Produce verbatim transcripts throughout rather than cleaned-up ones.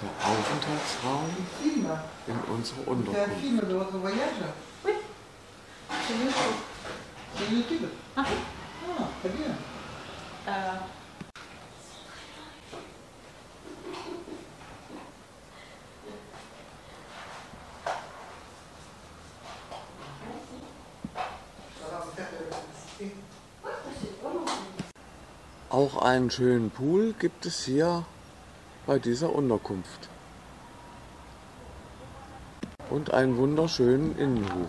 der Aufenthaltsraum in unserer Unterkunft. film de votre voyage? Oui. Sur YouTube. Sur YouTube? Ah, Ah, très bien. euh, Auch einen schönen Pool gibt es hier bei dieser Unterkunft. Und einen wunderschönen Innenhof.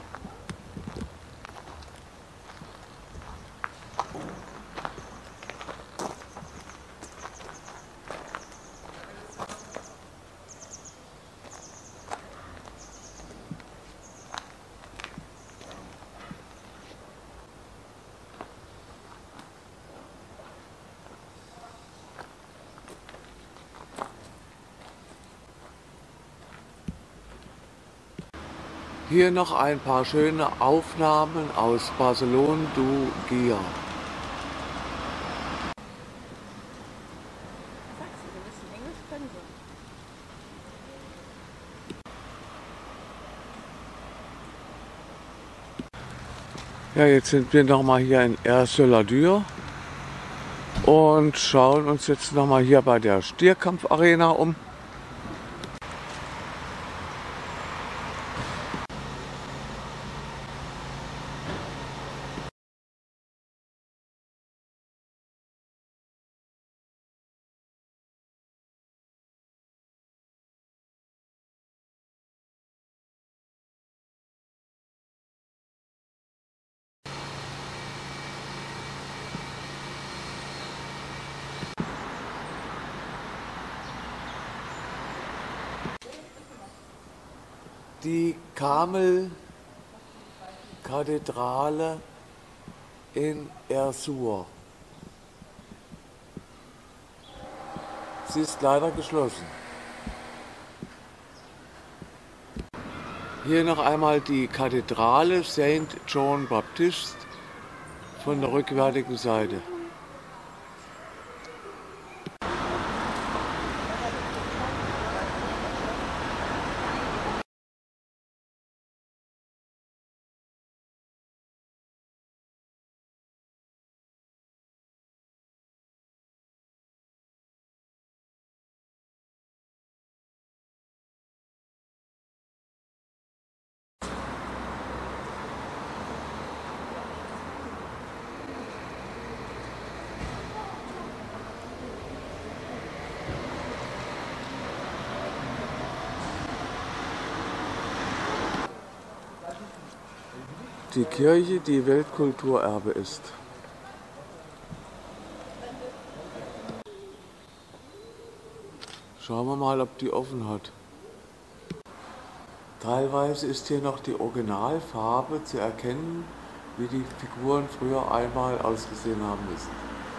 Hier noch ein paar schöne Aufnahmen aus Barcelona du Guia. sagst du, wir wissen Englisch können sie. Ja, jetzt sind wir noch mal hier in Erzurum und schauen uns jetzt noch mal hier bei der Stierkampfarena um. Die Karmel-Kathedrale in Erzurum. Sie ist leider geschlossen. Hier noch einmal die Kathedrale Saint John Baptist von der rückwärtigen Seite. Die Kirche, die Weltkulturerbe ist. Schauen wir mal, ob die offen hat. Teilweise ist hier noch die Originalfarbe zu erkennen, wie die Figuren früher einmal ausgesehen haben müssen.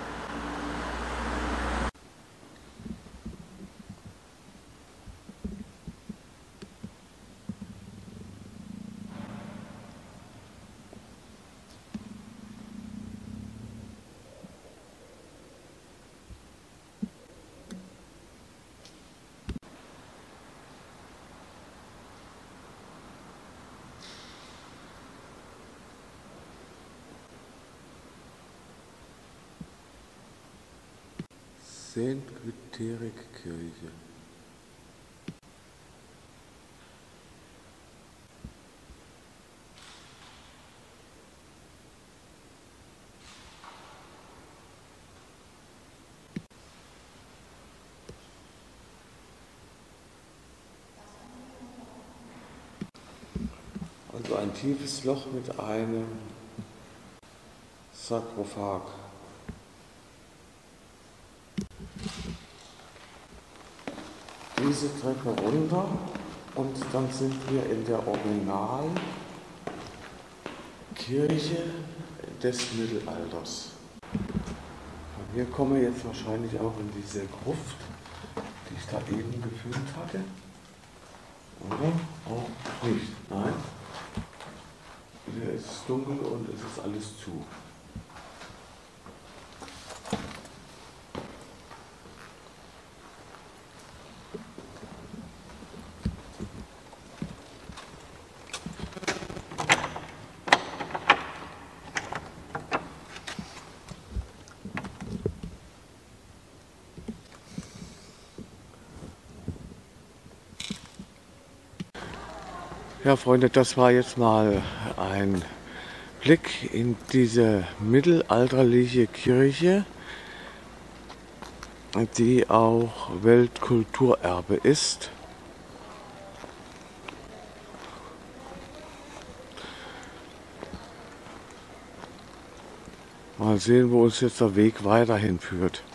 Sankt Witterik-Kirche. Also ein tiefes Loch mit einem Sarkophag. Diese Treppe runter und dann sind wir in der Originalkirche des Mittelalters. Von hier kommen wir jetzt wahrscheinlich auch in diese Gruft, die ich da eben gefilmt hatte. Oder? Auch nicht. Nein. Hier ist es dunkel und es ist alles zu. Ja, Freunde, das war jetzt mal ein Blick in diese mittelalterliche Kirche, die auch Weltkulturerbe ist. Mal sehen, wo uns jetzt der Weg weiterhin führt.